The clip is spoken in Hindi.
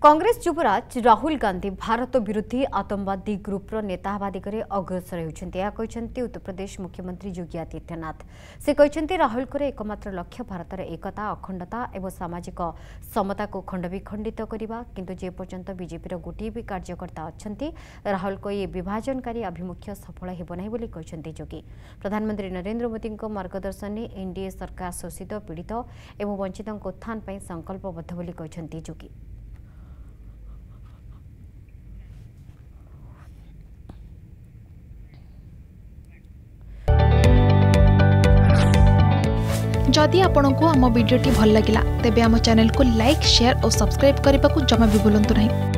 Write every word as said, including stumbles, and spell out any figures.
कांग्रेस युवराज राहुल गांधी भारत विरोधी आतंकवादी ग्रुपर नेता हवा दिगरे अग्रसर होती उत्तर प्रदेश मुख्यमंत्री योगी आदित्यनाथ। से कहते राहुल को एकमात्र लक्ष्य भारतर एकता अखंडता और सामाजिक समता को खंडविखंडित करने किंतु जे पर्यंत बीजेपी गोटे भी कार्यकर्ता अच्छा राहुल को ये विभाजनकारी आभिमुख्य सफल होना योगी। प्रधानमंत्री नरेंद्र मोदी मार्गदर्शन में एनडीए सरकार शोषित पीड़ित और वंचित उत्थान पर संकल्पबद्ध योगी। जदि आपंक आम भिडी भल लगा तेब आम चैनल को लाइक शेयर और सब्सक्राइब करने को जमा भी भूलु नहीं।